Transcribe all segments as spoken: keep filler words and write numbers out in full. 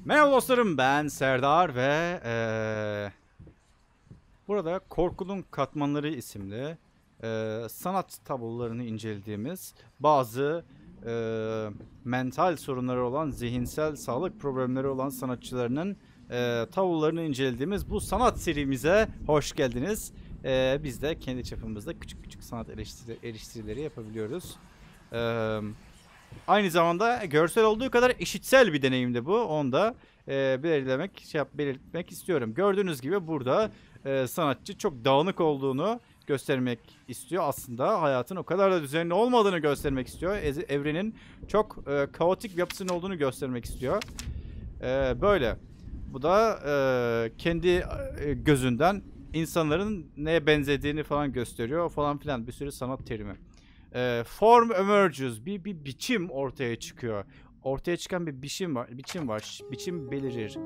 Merhaba dostlarım, ben Serdar ve ee, burada Korkunun Katmanları isimli ee, sanat tablolarını incelediğimiz bazı ee, mental sorunları olan, zihinsel sağlık problemleri olan sanatçılarının ee, tablolarını incelediğimiz bu sanat serimize hoş geldiniz. Ee, biz de kendi çapımızda küçük küçük sanat eleştiri, eleştirileri yapabiliyoruz. Eee Aynı zamanda görsel olduğu kadar işitsel bir deneyimdi bu. Onu da e, belirlemek, şey yap, belirtmek istiyorum. Gördüğünüz gibi burada e, sanatçı çok dağınık olduğunu göstermek istiyor. Aslında hayatın o kadar da düzenli olmadığını göstermek istiyor. Ez- evrenin çok e, kaotik bir yapısının olduğunu göstermek istiyor. E, böyle. Bu da e, kendi e, gözünden insanların neye benzediğini falan gösteriyor falan filan, bir sürü sanat terimi. E, form emerges, bir bir biçim ortaya çıkıyor. Ortaya çıkan bir biçim var, biçim var. Biçim belirir.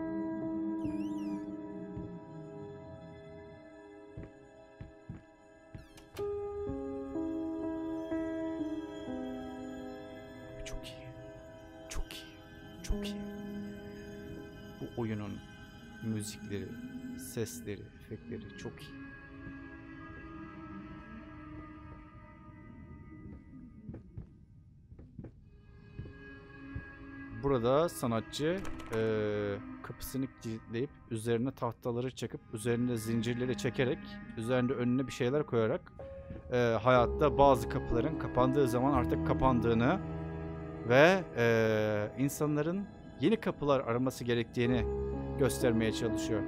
Çok iyi. Çok iyi. Çok iyi. Bu oyunun müzikleri, sesleri, efektleri çok iyi. Burada sanatçı e, kapısını kilitleyip üzerine tahtaları çakıp üzerine zincirleri çekerek üzerinde önüne bir şeyler koyarak e, hayatta bazı kapıların kapandığı zaman artık kapandığını ve e, insanların yeni kapılar araması gerektiğini göstermeye çalışıyor.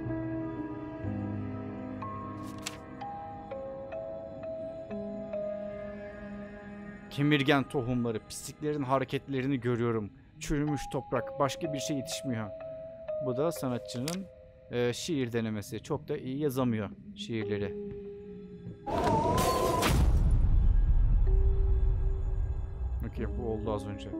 Kemirgen tohumları, pisliklerin hareketlerini görüyorum. Çürümüş toprak, başka bir şey yetişmiyor. Bu da sanatçının e, şiir denemesi. Çok da iyi yazamıyor şiirleri. Okey, bu oldu az önce.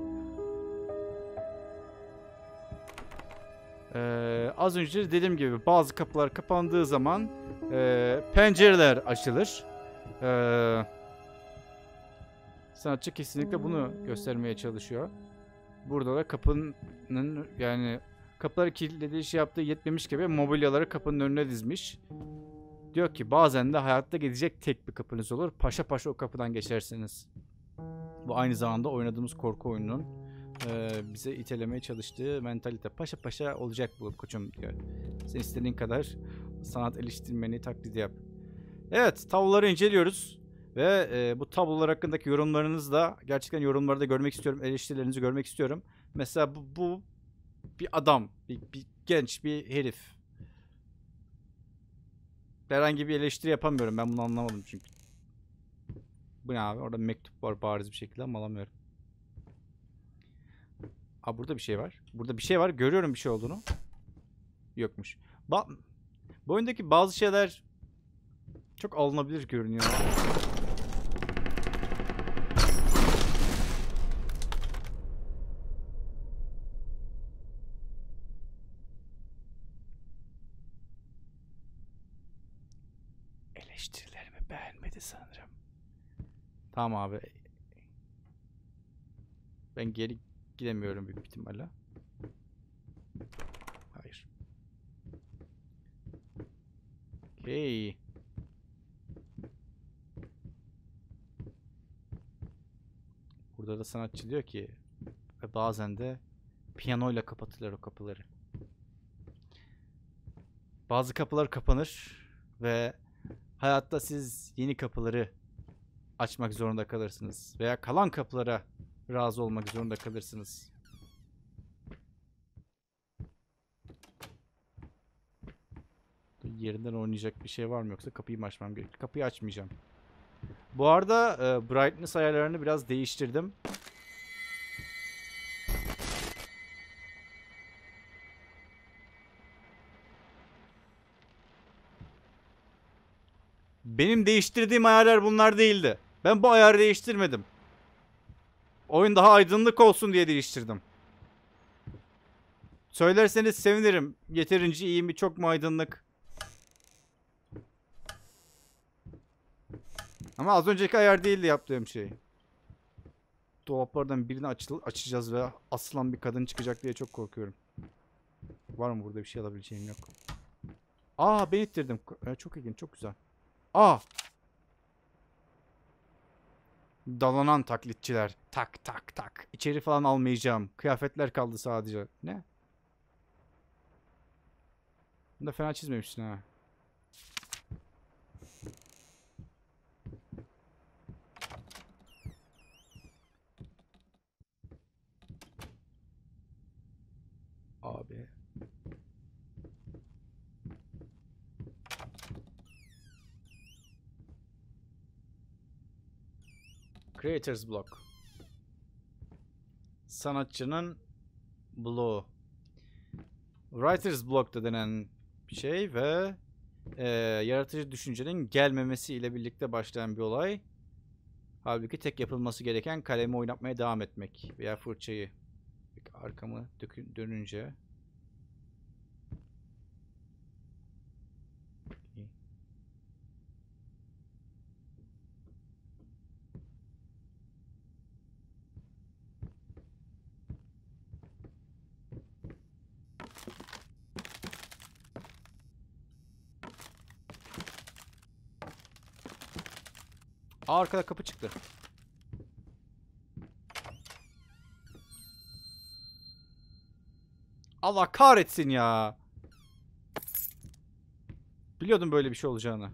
Ee, az önce dediğim gibi bazı kapılar kapandığı zaman e, pencereler açılır. Ee, sanatçı kesinlikle bunu göstermeye çalışıyor. Burada da kapının, yani kapıları kilitlediği, şey yaptığı yetmemiş gibi mobilyaları kapının önüne dizmiş. Diyor ki bazen de hayatta gidecek tek bir kapınız olur. Paşa paşa o kapıdan geçersiniz. Bu aynı zamanda oynadığımız korku oyununun e, bize itelemeye çalıştığı mentalite. Paşa paşa olacak bu koçum diyor. Sen istediğin kadar sanat eleştirmeni taklidi yap. Evet, tabloları inceliyoruz. Ve e, bu tablolar hakkındaki yorumlarınızı da gerçekten yorumlarda görmek istiyorum. Eleştirilerinizi görmek istiyorum. Mesela bu, bu bir adam, bir, bir genç bir herif. Herhangi bir eleştiri yapamıyorum. Ben bunu anlamadım çünkü. Bu ne abi? Orada mektup var bariz bir şekilde ama alamıyorum. Aa, burada bir şey var. Burada bir şey var. Görüyorum bir şey olduğunu. Yokmuş. Ba bu oyundaki bazı şeyler çok alınabilir görünüyor. Eleştirilerimi beğenmedi sanırım. Tamam abi. Ben geri gidemiyorum büyük ihtimalle. Hayır. Hey. Burada da sanatçı diyor ki ve bazen de piyanoyla kapatırlar o kapıları. Bazı kapılar kapanır ve hayatta siz yeni kapıları açmak zorunda kalırsınız. Veya kalan kapılara razı olmak zorunda kalırsınız. Yerinden oynayacak bir şey var mı, yoksa kapıyı mı açmam gerekiyor? Kapıyı açmayacağım. Bu arada e, brightness ayarlarını biraz değiştirdim. Benim değiştirdiğim ayarlar bunlar değildi. Ben bu ayarı değiştirmedim. Oyun daha aydınlık olsun diye değiştirdim. Söylerseniz sevinirim. Yeterince iyi mi, çok mu aydınlık? Ama az önceki ayar değildi yaptığım şey. Dolaplardan birini aç açacağız ve asılan bir kadın çıkacak diye çok korkuyorum. Var mı burada bir şey alabileceğim? Yok. Aa, ben ittirdim. Ee, çok ilginç, çok güzel. Aa! Dalanan taklitçiler. Tak tak tak. İçeri falan almayacağım. Kıyafetler kaldı sadece. Ne? Bunu da fena çizmemişsin ha. Abi. Creators Block. Sanatçının bloğu. Writer's Block da denen bir şey ve e, yaratıcı düşüncenin gelmemesi ile birlikte başlayan bir olay. Halbuki tek yapılması gereken kalemi oynatmaya devam etmek veya fırçayı. Arkamı dönünce. Aa, arkada kapı çıktı. Allah kahretsin ya. Biliyordum böyle bir şey olacağını.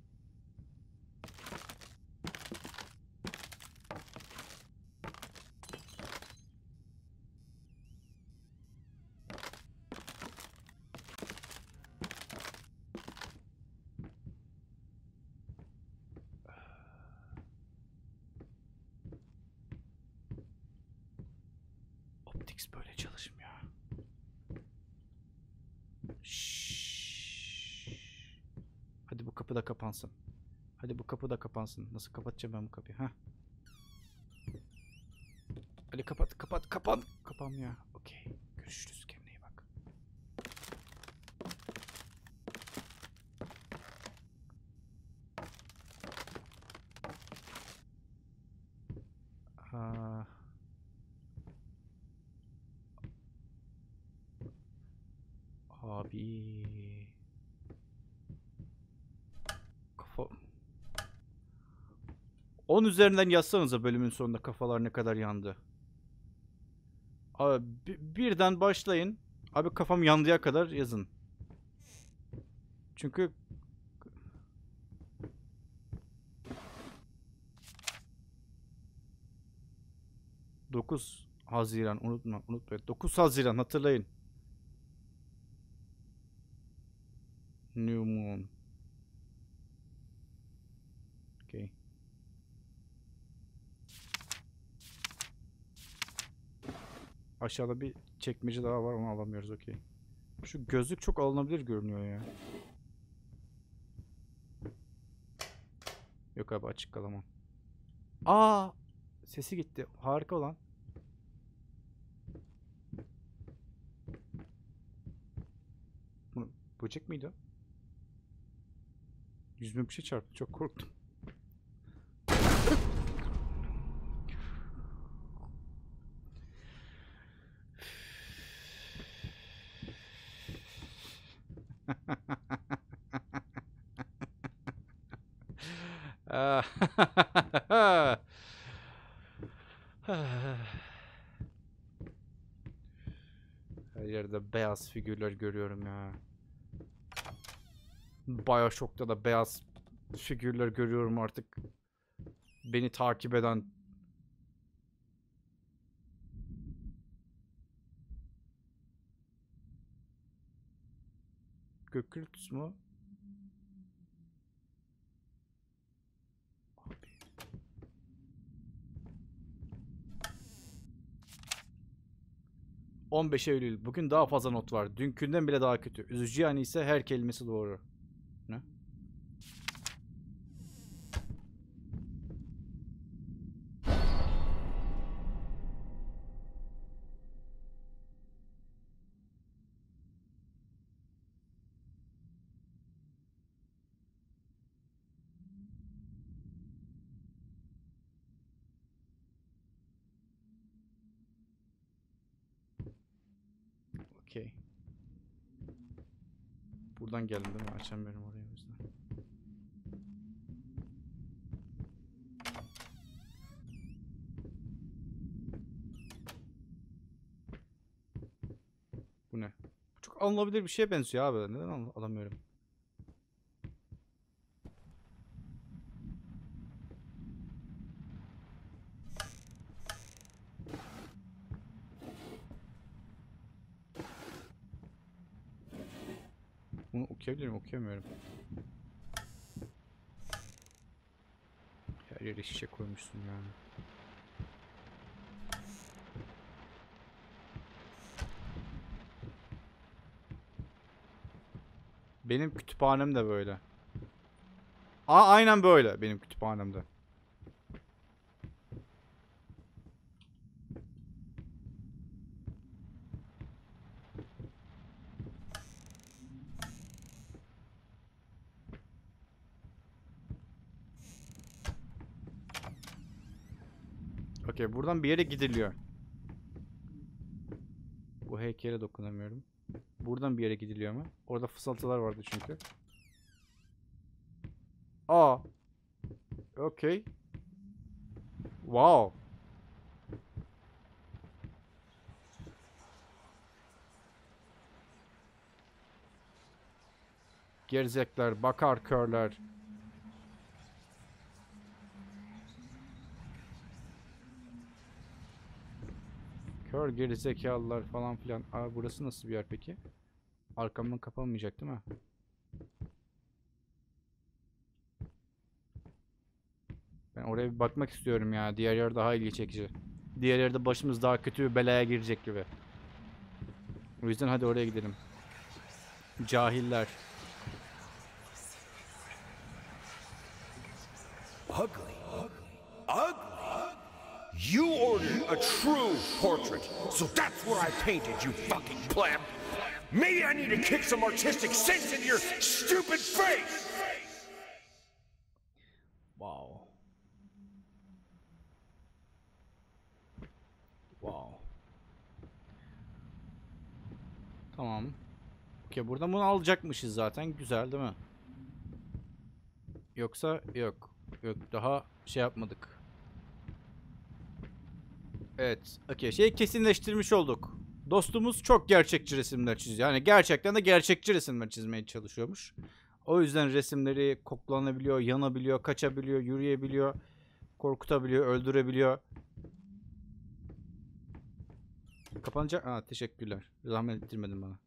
Optics böyle çalışmıyor. Şşş. Hadi bu kapı da kapansın. Hadi bu kapı da kapansın. Nasıl kapatacağım ben bu kapıyı? Heh. Hadi kapat, kapat, kapan. Kapanmıyor. Okey. Görüşürüz. Kendine iyi bak. Ha. Abi. Kafa. on üzerinden yazsanıza bölümün sonunda kafalar ne kadar yandı. Abi birden başlayın. Abi kafam yandıya kadar yazın. Çünkü dokuz Haziran unutma unutmayın. dokuz Haziran hatırlayın. New Moon. Okay. Aşağıda bir çekmece daha var, onu alamıyoruz. Okey. Şu gözlük çok alınabilir görünüyor ya. Yok abi, açık kalamam. Aa! Sesi gitti. Harika olan. Bu böcek miydi o? Yüzüme bir şey çarptı. Çok korktum. Her yerde beyaz figürler görüyorum ya. BioShock'ta da beyaz figürler görüyorum artık. Beni takip eden. Gök gürültüsü mü? on beş Eylül. Bugün daha fazla not var. Dünkünden bile daha kötü. Üzücü yani ise her kelimesi doğru. Ne? Okey. Buradan geldim değil mi? Açamıyorum orayı o yüzden. Bu ne? Bu çok alınabilir bir şeye benziyor abi. Neden al alamıyorum? Bunu okuyabilir miyim? Okuyamıyorum. Her yere şişe koymuşsun yani. Benim kütüphanem de böyle. Aa, aynen böyle benim kütüphanemde. Okey, buradan bir yere gidiliyor. Bu heykele dokunamıyorum. Buradan bir yere gidiliyor mu? Orada fısıltılar vardı çünkü. Aa. Okey. Wow. Gerizekler, bakar körler. Kör gerizekalılar falan filan. Aa, burası nasıl bir yer peki? Arkamdan kapanmayacak değil mi? Ben oraya bir bakmak istiyorum ya. Diğer yer daha ilgi çekici. Diğer yerde başımız daha kötü bir belaya girecek gibi. O yüzden hadi oraya gidelim. Cahiller. Ugly. Ugly? You ordered a true portrait, so that's what I painted, you fucking pleb. Maybe I need to kick some artistic sense into your stupid face! Wow. Wow. Tamam. Okey, buradan bunu alacakmışız zaten. Güzel değil mi? Yoksa yok. Yok, daha şey yapmadık. Evet. Okey, şeyi kesinleştirmiş olduk. Dostumuz çok gerçekçi resimler çiziyor. Yani gerçekten de gerçekçi resimler çizmeye çalışıyormuş. O yüzden resimleri koklanabiliyor, yanabiliyor, kaçabiliyor, yürüyebiliyor, korkutabiliyor, öldürebiliyor. Kapanacak. Aa, teşekkürler. Zahmet ettirmedin bana.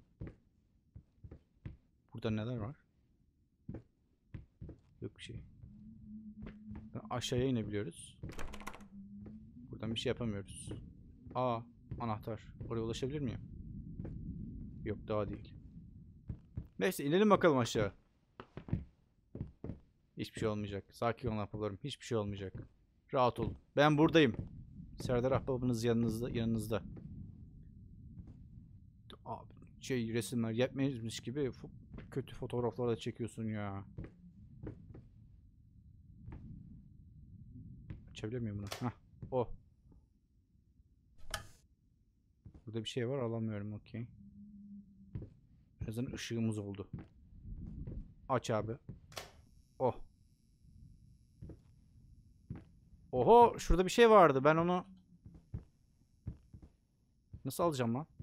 Burada neler var? Yok bir şey. Aşağıya inebiliyoruz. Buradan bir şey yapamıyoruz. Aa, anahtar. Oraya ulaşabilir miyim? Yok, daha değil. Neyse, inelim bakalım aşağı. Hiçbir şey olmayacak. Sakin olun ahbaplarım. Hiçbir şey olmayacak. Rahat olun. Ben buradayım. Serdar ahbabınız yanınızda. yanınızda. Abi, şey, resimler yetmezmiş gibi fo kötü fotoğraflar da çekiyorsun ya. Açabilir miyim bunu? Hah. Oh. Burada bir şey var, alamıyorum. Okey. En azından ışığımız oldu. Aç abi. Oh. Oho, şurada bir şey vardı. Ben onu nasıl alacağım lan?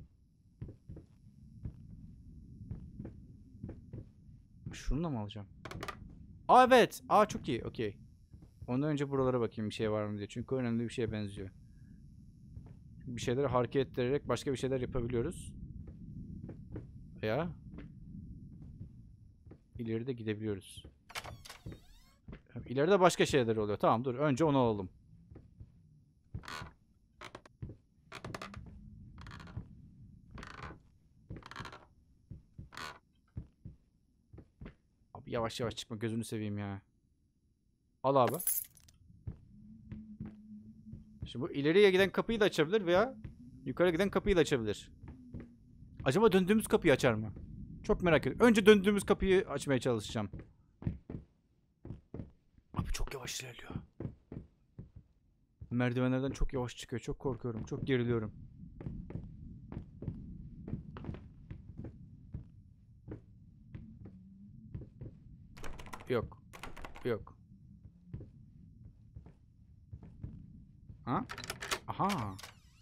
Şunu da mı alacağım? Aa, evet. Aa, çok iyi. Okey. Ondan önce buralara bakayım bir şey var mı diye. Çünkü önemli bir şeye benziyor. Bir şeyleri hareket ettirerek başka bir şeyler yapabiliyoruz. Ya. İleride gidebiliyoruz. İleride başka şeyler oluyor. Tamam, dur. Önce onu alalım. Abi yavaş yavaş çıkma. Gözünü seveyim ya. Al abi. Şimdi bu ileriye giden kapıyı da açabilir veya yukarı giden kapıyı da açabilir. Acaba döndüğümüz kapıyı açar mı? Çok merak ediyorum. Önce döndüğümüz kapıyı açmaya çalışacağım. Abi çok yavaş ilerliyor. Merdivenlerden çok yavaş çıkıyor. Çok korkuyorum. Çok geriliyorum. Yok. Yok. Ha? Aha.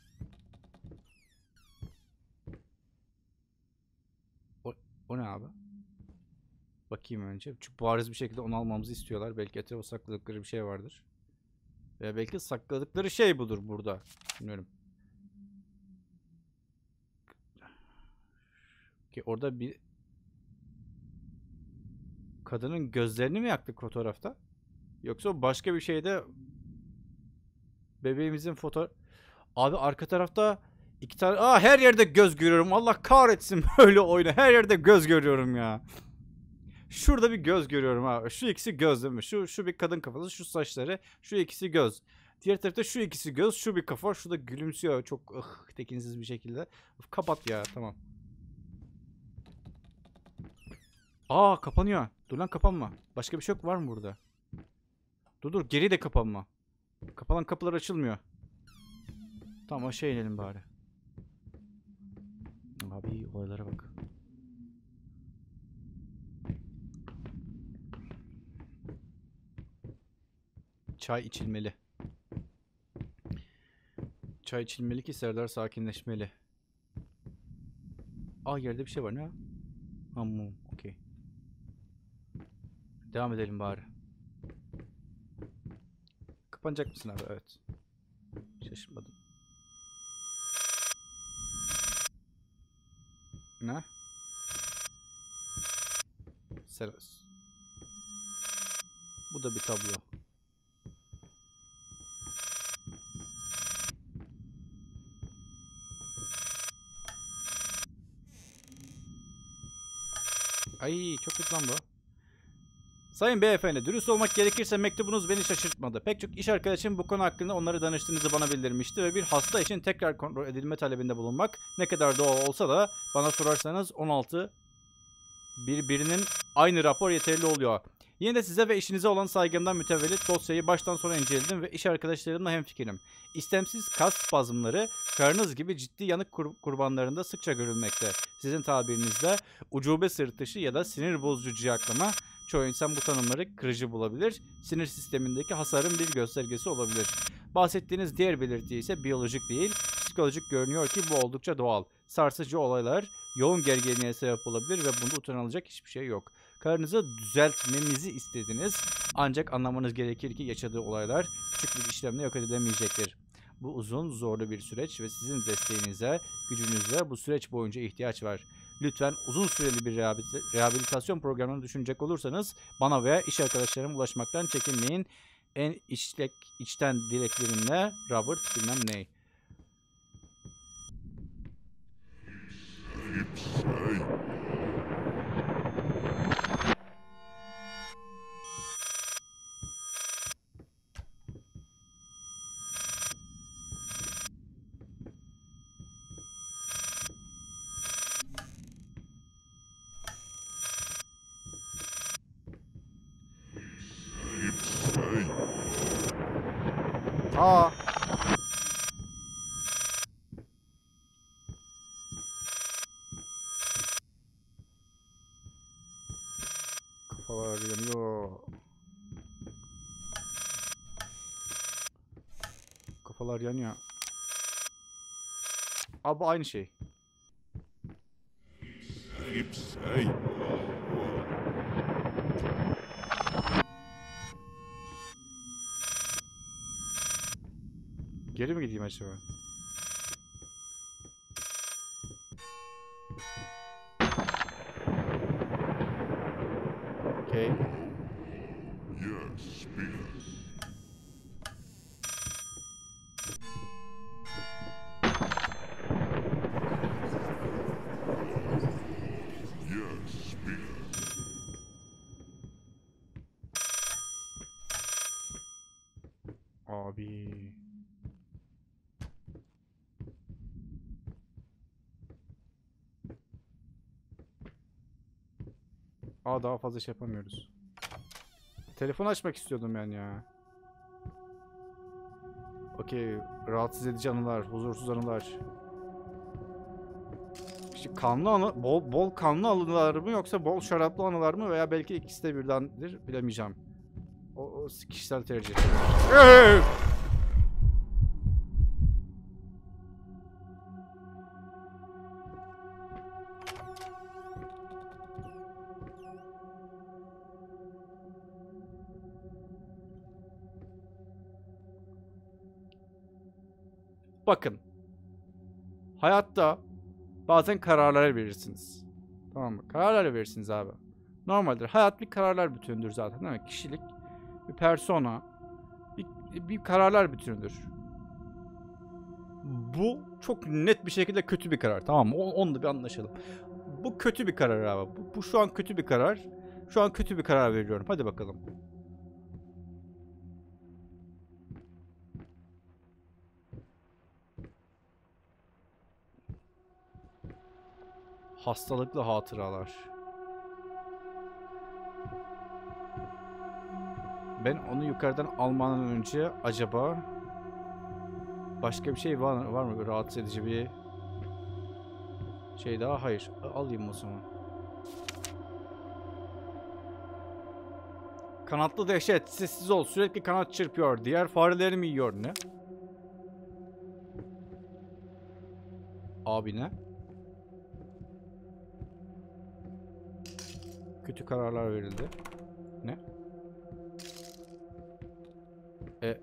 O, o ne abi? Bakayım önce. Çünkü bariz bir şekilde onu almamızı istiyorlar. Belki etrafa sakladıkları bir şey vardır. Veya belki sakladıkları şey budur burada. Bilmiyorum. Ki orada bir kadının gözlerini mi yaktık fotoğrafta? Yoksa başka bir şeyde bebeğimizin foto... Abi arka tarafta iki tane... Aa, her yerde göz görüyorum. Allah kahretsin böyle oyunu. Her yerde göz görüyorum ya. Şurada bir göz görüyorum ha. Şu ikisi göz değil mi? Şu, şu bir kadın kafası, şu saçları. Şu ikisi göz. Diğer tarafta şu ikisi göz, şu bir kafa. Şu da gülümsüyor çok ıh, tekinsiz bir şekilde. Of, kapat ya, tamam. Aa, kapanıyor. Dur lan, kapanma. Başka bir şey yok var mı burada? Dur dur, geri de kapanma. Kapanan kapılar açılmıyor. Tamam, aşağı inelim bari. Abi olaylara bak. Çay içilmeli. Çay içilmeli ki Serdar sakinleşmeli. Aa, yerde bir şey var ne? Hamum. Okey. Devam edelim bari. Kapanacak mısın abi? Evet. Şaşırmadım. Ne? Seros. Bu da bir tablo. Ay, çok kötü lan bu. Sayın beyefendi, dürüst olmak gerekirse mektubunuz beni şaşırtmadı. Pek çok iş arkadaşım bu konu hakkında onları danıştığınızı bana bildirmişti ve bir hasta için tekrar kontrol edilme talebinde bulunmak ne kadar doğal olsa da bana sorarsanız on altı birbirinin aynı rapor yeterli oluyor. Yine de size ve işinize olan saygımdan mütevellit dosyayı baştan sona inceledim ve iş arkadaşlarımla hemfikirim. İstemsiz kas spazmları karınız gibi ciddi yanık kur kurbanlarında sıkça görülmekte. Sizin tabirinizde ucube sırıtışı ya da sinir bozucu ciyaklama. Çoğu insan bu tanımları kırıcı bulabilir. Sinir sistemindeki hasarın bir göstergesi olabilir. Bahsettiğiniz diğer belirti ise biyolojik değil, psikolojik görünüyor ki bu oldukça doğal. Sarsıcı olaylar yoğun gerginliğe sebep olabilir ve bunda utanılacak hiçbir şey yok. Karınızı düzeltmemizi istediniz. Ancak anlamanız gerekir ki yaşadığı olaylar küçük bir işlemle yok edilemeyecektir. Bu uzun, zorlu bir süreç ve sizin desteğinize, gücünüze bu süreç boyunca ihtiyaç var. Lütfen uzun süreli bir rehabilitasyon programını düşünecek olursanız bana veya iş arkadaşlarıma ulaşmaktan çekinmeyin. En içlek, içten dileklerimle Robert bilmem ne. Aa. Kafalar yanıyor. Kafalar yanıyor. Abi aynı şey. Geri mi gideyim acaba? Okay. Yes, speak. Yes, speak. Abi. Aa, daha fazla şey yapamıyoruz. Telefon açmak istiyordum yani ya. Okey. Rahatsız edici anılar, huzursuz anılar. kanlı anı, bol, bol kanlı anılar mı yoksa bol şaraplı anılar mı veya belki ikisi de birdendir, bilemeyeceğim. O, o kişisel tercih. Hey! Bakın. Hayatta bazen kararlar verirsiniz. Tamam mı? Kararlar verirsiniz abi. Normaldir. Hayat bir kararlar bütünüdür zaten, değil mi? Kişilik, bir persona, bir, bir kararlar bütünüdür. Bu çok net bir şekilde kötü bir karar. Tamam mı? O, onu da bir anlaşalım. Bu kötü bir karar abi. Bu, bu şu an kötü bir karar. Şu an kötü bir karar veriyorum. Hadi bakalım. Hastalıklı hatıralar. Ben onu yukarıdan almadan önce acaba başka bir şey var, var mı? Rahatsız edici bir şey daha? Hayır. Alayım o zaman. Kanatlı dehşet. Sessiz ol. Sürekli kanat çırpıyor. Diğer fareleri mi yiyor? Ne? Abi ne? Kötü kararlar verildi. Ne? E.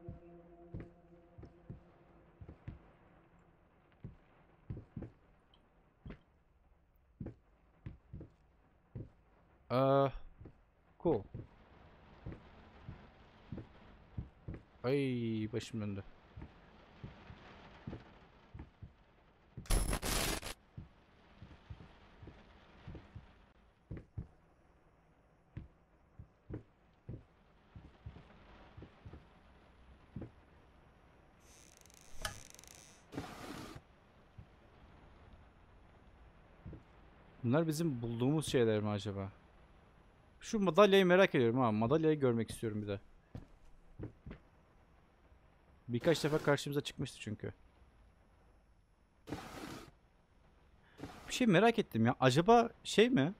Eee. Cool. Ay, başım döndü. Bunlar bizim bulduğumuz şeyler mi acaba? Şu madalyayı merak ediyorum ha. Madalyayı görmek istiyorum bir de. Birkaç defa karşımıza çıkmıştı çünkü. Bir şey merak ettim ya. Acaba şey mi?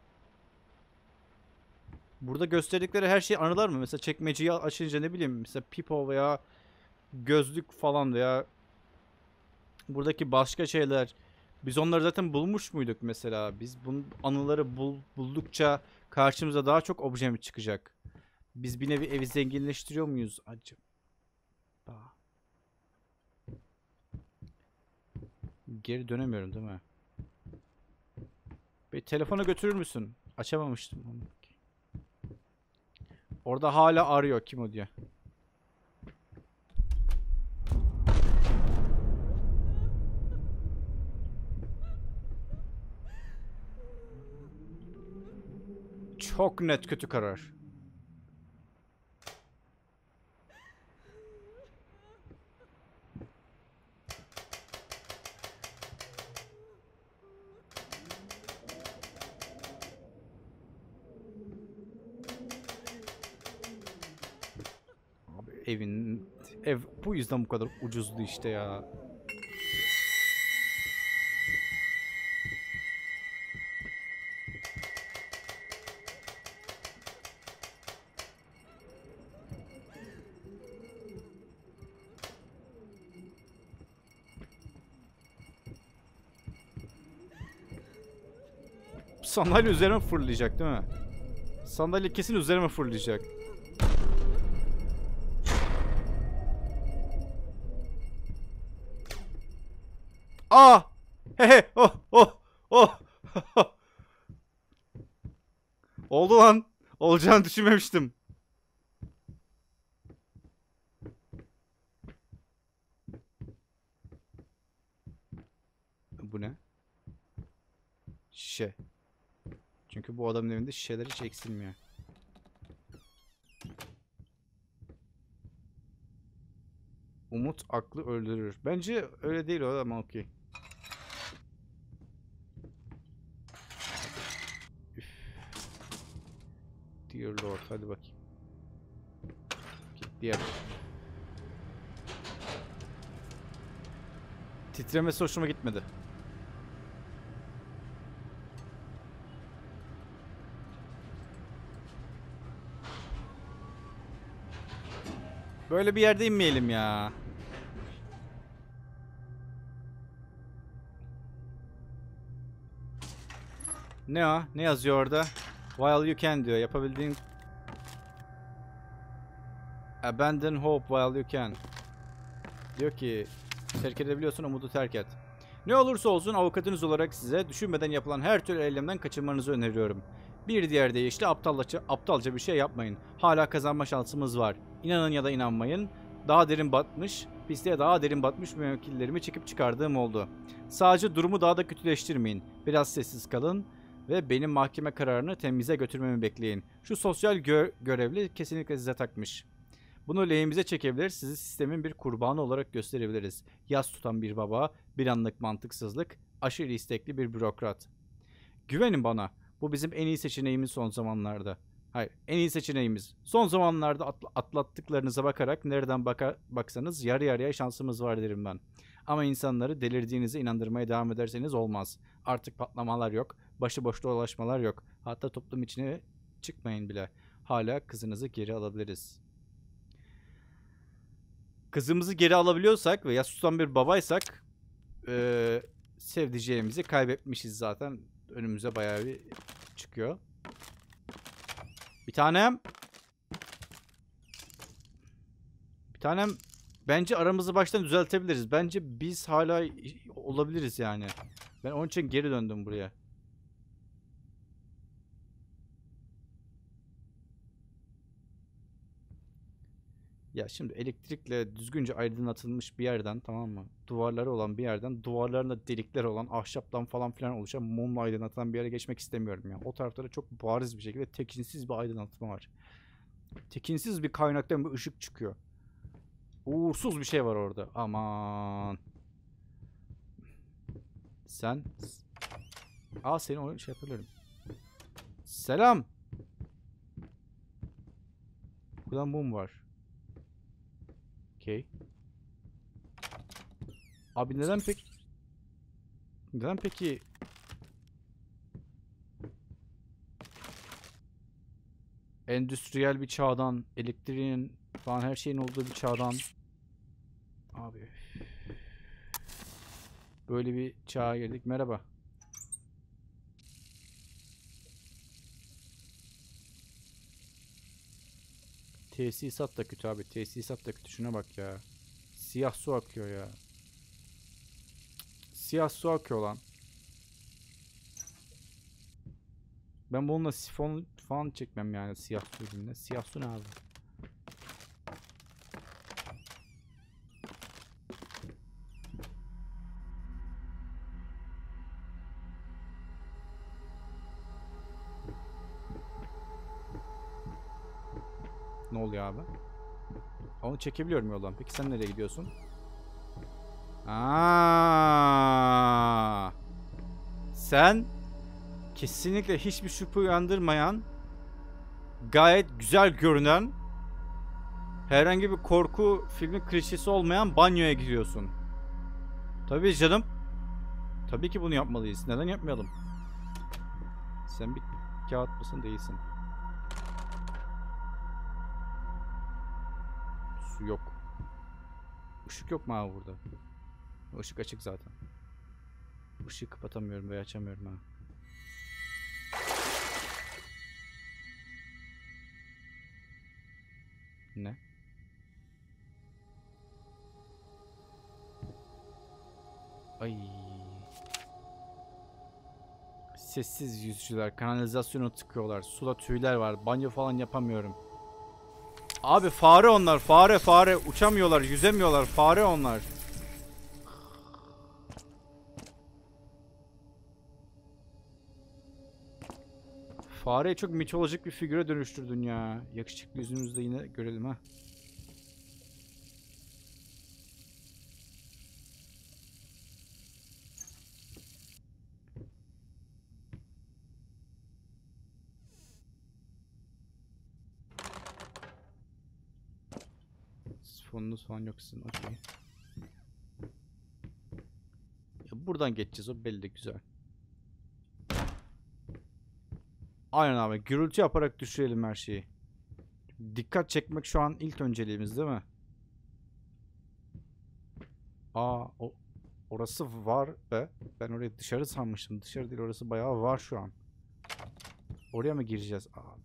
Burada gösterdikleri her şey anılar mı? Mesela çekmeceyi açınca ne bileyim. Mesela pipo veya gözlük falan veya buradaki başka şeyler. Biz onları zaten bulmuş muyduk mesela? Biz bu anıları bul, buldukça karşımıza daha çok obje mi çıkacak? Biz bir nevi evi zenginleştiriyor muyuz acaba? Geri dönemiyorum değil mi? Bir telefonu götürür müsün? Açamamıştım onu. Orada hala arıyor. Kim o diye. Çok net kötü karar. Abi evin ev bu yüzden bu kadar ucuzdu işte ya. Sandalye üzerime fırlayacak değil mi? Sandalye kesin üzerime fırlayacak. Aa! He he! Oh! Oh! Oh! Oldu lan. Olacağını düşünmemiştim. Bu ne? Şişe. Çünkü bu adamın evinde şişeler hiç eksilmiyor. Umut aklı öldürür. Bence öyle değil o ama okey. Dear Lord, hadi bakayım. Git diğer. Titremesi hoşuma gitmedi. Böyle bir yerde inmeyelim ya. Ne o? Ne yazıyor orada? While you can diyor. Yapabildiğin... Abandon hope while you can. Diyor ki terk edebiliyorsun, umudu terk et. Ne olursa olsun avukatınız olarak size düşünmeden yapılan her türlü eylemden kaçınmanızı öneriyorum. Bir diğer deyişle aptalca, aptalca bir şey yapmayın. Hala kazanma şansımız var. İnanın ya da inanmayın. Daha derin batmış, pisliğe daha derin batmış müvekkillerimi çekip çıkardığım oldu. Sadece durumu daha da kötüleştirmeyin. Biraz sessiz kalın ve benim mahkeme kararını temize götürmemi bekleyin. Şu sosyal gö görevli kesinlikle size takmış. Bunu lehimize çekebilir, sizi sistemin bir kurbanı olarak gösterebiliriz. Yas tutan bir baba, bir anlık mantıksızlık, aşırı istekli bir bürokrat. Güvenin bana, bu bizim en iyi seçeneğimiz son zamanlarda. Hayır, en iyi seçeneğimiz. Son zamanlarda atl atlattıklarınıza bakarak nereden baka baksanız yarı yarıya şansımız var derim ben. Ama insanları delirdiğinize inandırmaya devam ederseniz olmaz. Artık patlamalar yok, başıboş dolaşmalar yok. Hatta toplum içine çıkmayın bile. Hala kızınızı geri alabiliriz. Kızımızı geri alabiliyorsak ve yas tutan bir babaysak e, sevdiceğimizi kaybetmişiz zaten. Önümüze bayağı bir çıkıyor. Bir tanem. Bir tanem. Bence aramızı baştan düzeltebiliriz. Bence biz hala olabiliriz yani. Ben onun için geri döndüm buraya. Ya şimdi elektrikle düzgünce aydınlatılmış bir yerden, tamam mı? Duvarları olan bir yerden, duvarlarında delikler olan, ahşaptan falan filan oluşan, mumla aydınlatılan bir yere geçmek istemiyorum ya. O tarafta da çok bariz bir şekilde tekinsiz bir aydınlatma var. Tekinsiz bir kaynaktan bir ışık çıkıyor. Uğursuz bir şey var orada. Aman. Sen... Aa, seni o şey yapabilirim. Selam. Buradan mum var. Okey. Abi neden pek... Neden peki... Endüstriyel bir çağdan, elektriğin falan her şeyin olduğu bir çağdan... Abi... Böyle bir çağa girdik. Merhaba. Tesisat da kötü abi. Tesisat da kötü. Şuna bak ya. Siyah su akıyor ya. Siyah su akıyor lan. Ben bununla sifon falan çekmem yani siyah su dinle. Siyah su ne abi? Ne oluyor abi? Onu çekebiliyorum yoldan. Peki sen nereye gidiyorsun? Aa! Sen kesinlikle hiçbir şüphe uyandırmayan, gayet güzel görünen, herhangi bir korku filmi klişesi olmayan banyoya gidiyorsun. Tabii canım. Tabii ki bunu yapmalıyız. Neden yapmayalım? Sen bir kağıt mısın, değilsin. Su yok. Işık yok mu abi burada? Işık açık zaten. Işığı kapatamıyorum veya açamıyorum ha. Ne? Ay. Sessiz yüzücüler kanalizasyonu tıkıyorlar. Suda tüyler var. Banyo falan yapamıyorum. Abi fare onlar. Fare fare. Uçamıyorlar. Yüzemiyorlar. Fare onlar. Fareyi çok mitolojik bir figüre dönüştürdün ya. Yakışıklı yüzümüzde yine görelim ha. Fonunuz falan yok sizin. Okay. Ya buradan geçeceğiz, o belli, güzel. Aynen abi, gürültü yaparak düşürelim her şeyi. Dikkat çekmek şu an ilk önceliğimiz değil mi? Aa, o, orası var be. Ben orayı dışarı sanmıştım. Dışarı değil, orası bayağı var şu an. Oraya mı gireceğiz abi?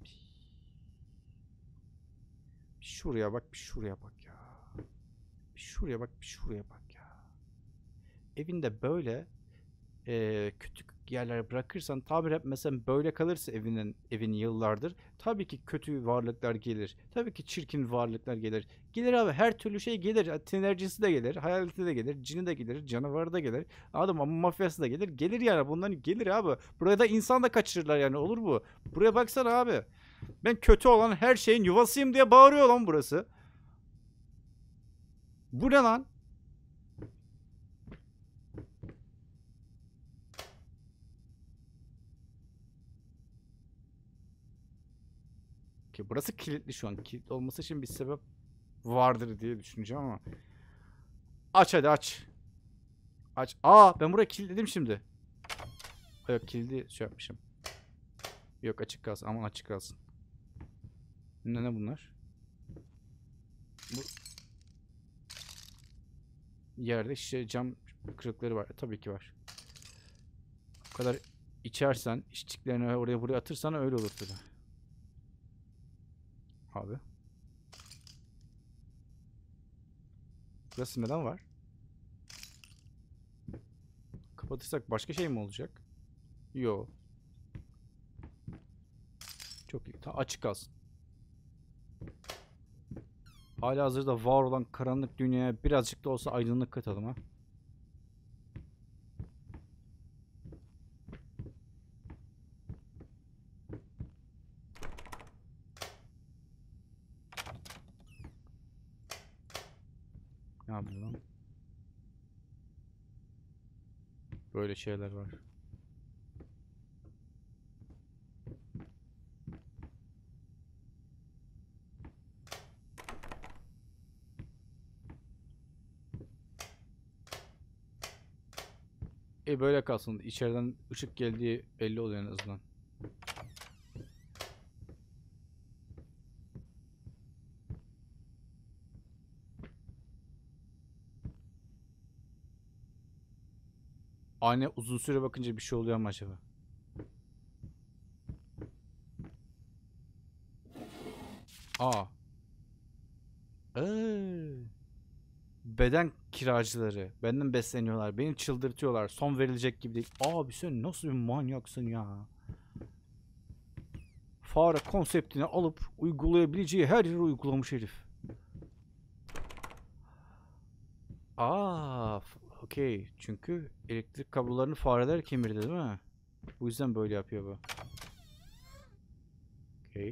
Bir şuraya bak, bir şuraya bak ya. Bir şuraya bak, bir şuraya bak ya. Evinde böyle e, küçük yerler bırakırsan, tabir etmesen böyle kalırsa evinin evin yıllardır, tabii ki kötü varlıklar gelir. Tabii ki çirkin varlıklar gelir. Gelir abi, her türlü şey gelir. Tinercisi de gelir, hayaleti de gelir, cini de gelir, canavarı da gelir. Adam ama mafyası da gelir. Gelir yani, bunların gelir abi. Buraya da insan da kaçırırlar yani, olur bu. Buraya baksana abi. Ben kötü olan her şeyin yuvasıyım diye bağırıyor lan burası. Bu ne lan? Ki burası kilitli şu an. Kilitli olması için bir sebep vardır diye düşüneceğim ama. Aç hadi, aç. Aç. Aa, ben burayı kilitledim şimdi. Yok, kilidi şey yapmışım. Yok, açık kalsın. Aman açık kalsın. Ne ne bunlar? Bu yerde şişe cam kırıkları var. E, tabii ki var. O kadar içersen, içtiklerini oraya buraya atırsan öyle olur tabii. Abi. Burası neden var? Kapatırsak başka şey mi olacak? Yo. Çok iyi. Tamam, açık kalsın. Halihazırda var olan karanlık dünyaya birazcık da olsa aydınlık katalım ha. Ne yapıyor lan? Böyle şeyler var. E böyle kalsın. İçeriden ışık geldiği belli oluyor en azından. Aynı uzun süre bakınca bir şey oluyor mu acaba? Aa. Ee. Beden kiracıları. Benden besleniyorlar. Beni çıldırtıyorlar. Son verilecek gibi değil. Abi sen nasıl bir manyaksın ya? Fare konseptini alıp uygulayabileceği her yere uygulamış herif. Aa, okey. Çünkü elektrik kablolarını fareler kemirdi değil mi? Bu yüzden böyle yapıyor bu. Okey.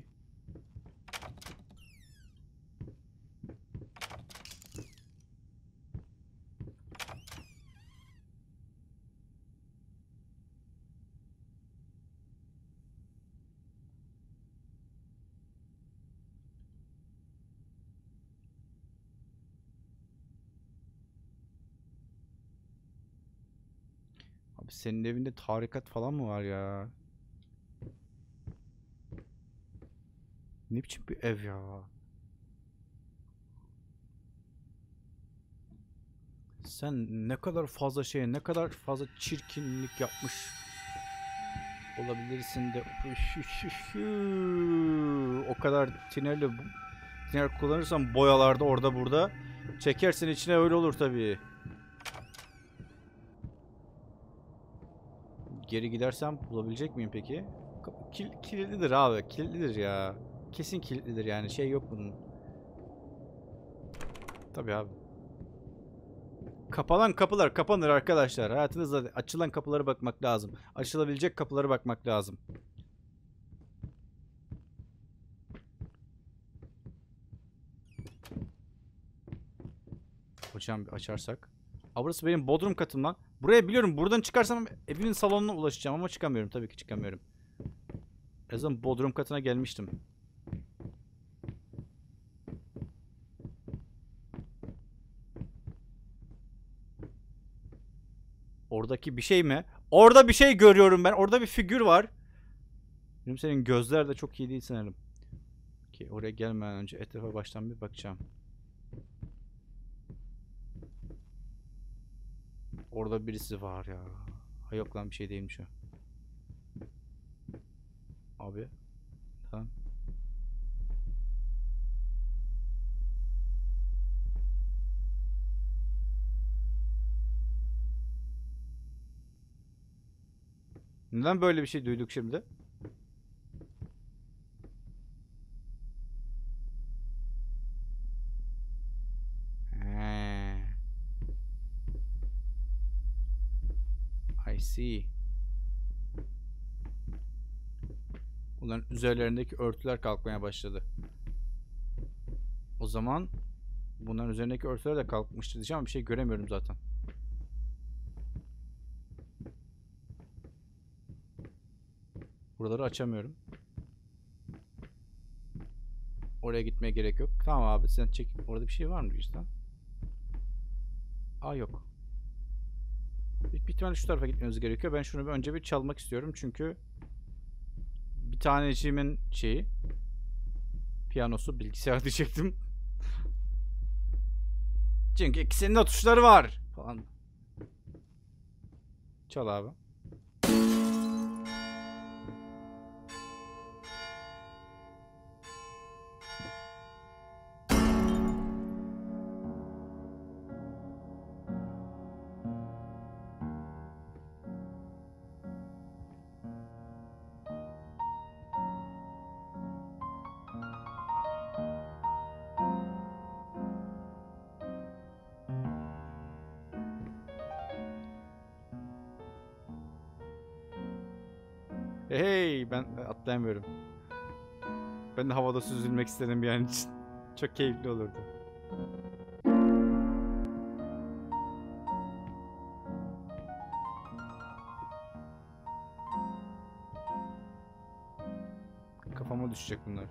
Abi senin evinde tarikat falan mı var ya? Ne biçim bir ev ya? Sen ne kadar fazla şey, ne kadar fazla çirkinlik yapmış olabilirsin de. O kadar tinerli tiner kullanırsan boyalarda orada burada çekersin içine, öyle olur tabii. Geri gidersem bulabilecek miyim peki? Kil kilitlidir abi, kilitlidir ya. Kesin kilitlidir yani, şey yok bunun. Tabii abi. Kapanan kapılar kapanır arkadaşlar. Hayatınızda açılan kapılara bakmak lazım. Açılabilecek kapılara bakmak lazım. Hocam bir açarsak. Aa, burası benim bodrum katım lan. Buraya biliyorum, buradan çıkarsam evimin salonuna ulaşacağım ama çıkamıyorum. Tabii ki çıkamıyorum. En azından bodrum katına gelmiştim. Oradaki bir şey mi? Orada bir şey görüyorum ben. Orada bir figür var. Benim senin gözler de çok iyi değil sanırım. Ki oraya gelmeden önce etrafa baştan bir bakacağım. Orada birisi var ya. Ha yok lan, bir şey değilmiş o. Abi. Tamam. Neden böyle bir şey duyduk şimdi? He. I see. Bunların üzerlerindeki örtüler kalkmaya başladı. O zaman bunların üzerindeki örtüler de kalkmıştı diyeceğim ama bir şey göremiyorum zaten. Buraları açamıyorum. Oraya gitmeye gerek yok. Tamam abi, sen çek. Orada bir şey var mı işte? Aa yok. Büyük bir ihtimalle şu tarafa gitmemiz gerekiyor. Ben şunu bir önce bir çalmak istiyorum çünkü bir taneciğimin şeyi, piyanosu, bilgisayar diyecektim. Çünkü ikisinin de tuşları var falan. Çal abi. Hey, ben atlayamıyorum. Ben de havada süzülmek istedim bir an için. Çok keyifli olurdu. Kafama düşecek bunlar.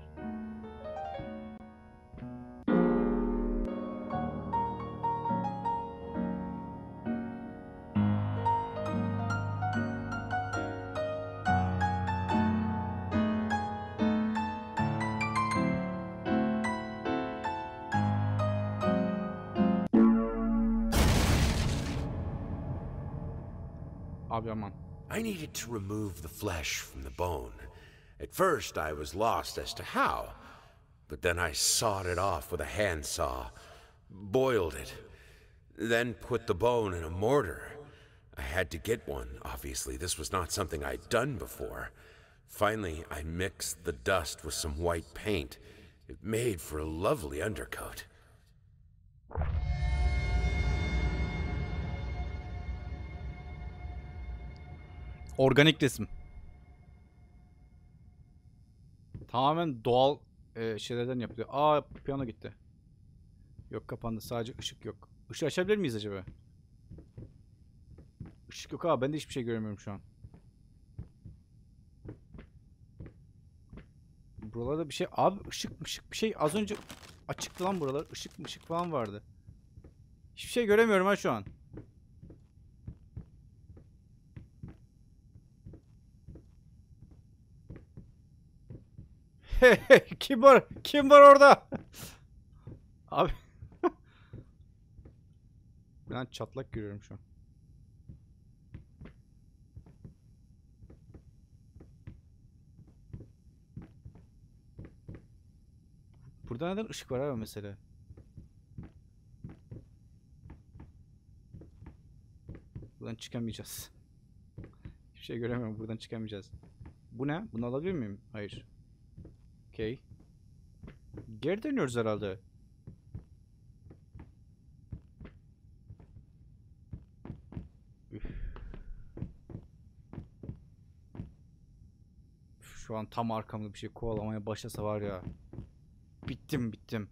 Abi aman. I needed to remove the flesh from the bone. At first, I was lost as to how, but then I sawed it off with a handsaw, boiled it, then put the bone in a mortar. I had to get one, obviously. This was not something I'd done before. Finally, I mixed the dust with some white paint. It made for a lovely undercoat. Organik resim. Tamamen doğal e, şeylerden yapılıyor. Aa, piyano gitti. Yok, kapandı. Sadece ışık yok. Işığı açabilir miyiz acaba? Işık yok abi. Ben de hiçbir şey göremiyorum şu an. Buralarda bir şey... Abi ışık ışık bir şey az önce açıktı lan buralar. Işık ışık falan vardı. Hiçbir şey göremiyorum ha şu an. Kim var? Kim var orada? Abi. Ben çatlak görüyorum şu an. Burada neden ışık var abi mesela? Buradan çıkamayacağız. Hiçbir şey göremiyorum. Buradan çıkamayacağız. Bu ne? Bunu alabilir miyim? Hayır. Okey. Geri dönüyoruz herhalde. Üf. Şu an tam arkamda bir şey kovalamaya başlasa var ya. Bittim bittim.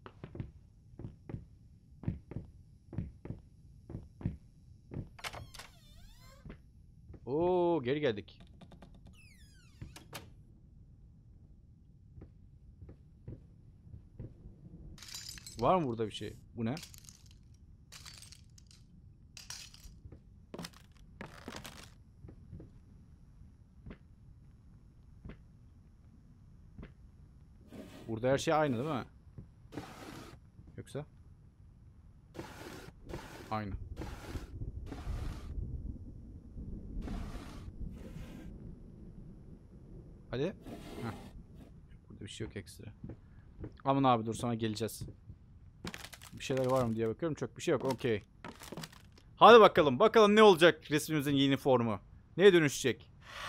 Oo, geri geldik. Var mı burada bir şey? Bu ne? Burada her şey aynı değil mi? Yoksa? Aynı. Hadi. Heh. Burada bir şey yok ekstra. Aman abi dur, sana geleceğiz. Bir şeyler var mı diye bakıyorum. Çok bir şey yok. Okey. Hadi bakalım. Bakalım ne olacak resmimizin yeni formu. Neye dönüşecek?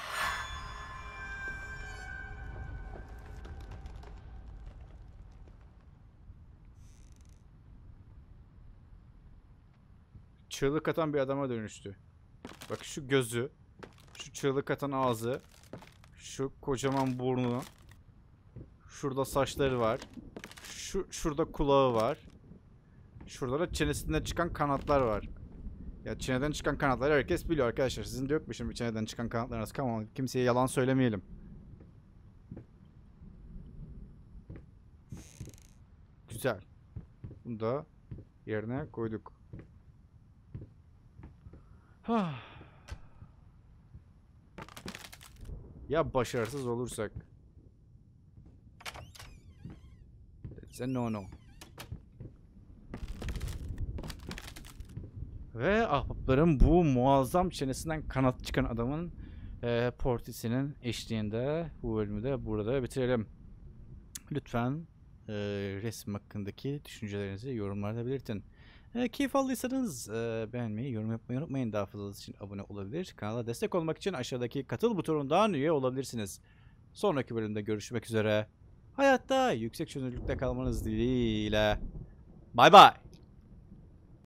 Çığlık atan bir adama dönüştü. Bak şu gözü, şu çığlık atan ağzı, şu kocaman burnu, şurada saçları var, şu şurada kulağı var, şurada da çenesinden çıkan kanatlar var. Ya çeneden çıkan kanatları herkes biliyor arkadaşlar. Sizin de yok mu şimdi çeneden çıkan kanatlarınız? Tamam, kimseye yalan söylemeyelim. Güzel. Bunu da yerine koyduk. Ya başarısız olursak? That's a no no. Ve ahbaplarım bu muazzam çenesinden kanat çıkan adamın e, portisinin eşliğinde bu bölümü de burada bitirelim. Lütfen e, resim hakkındaki düşüncelerinizi yorumlarda belirtin. E, keyif aldıysanız e, beğenmeyi, yorum yapmayı unutmayın. Daha fazlası için abone olabilir. Kanala destek olmak için aşağıdaki katıl butonundan üye olabilirsiniz. Sonraki bölümde görüşmek üzere. Hayatta yüksek çözünürlükte kalmanız dileğiyle. Bay bay.